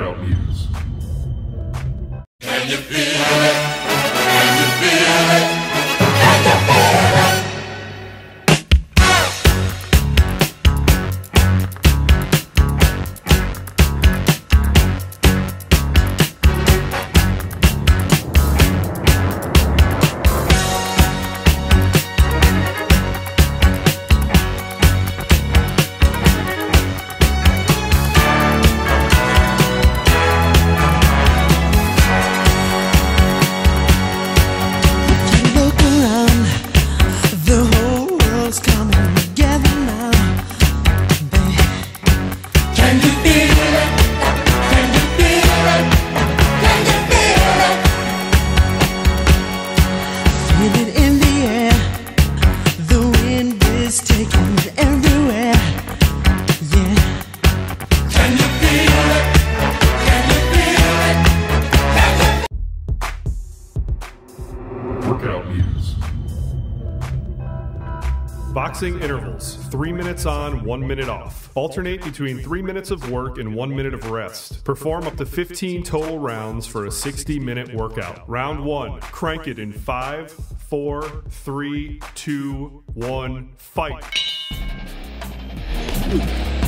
Workout Muse. Can you feel it? Can you feel it? Can you feel it? Workout Muse. Boxing intervals, 3 minutes on, 1 minute off. Alternate between 3 minutes of work and 1 minute of rest. Perform up to 15 total rounds for a 60-minute workout. Round 1, crank it in 5, 4, 3, 2, 1, fight.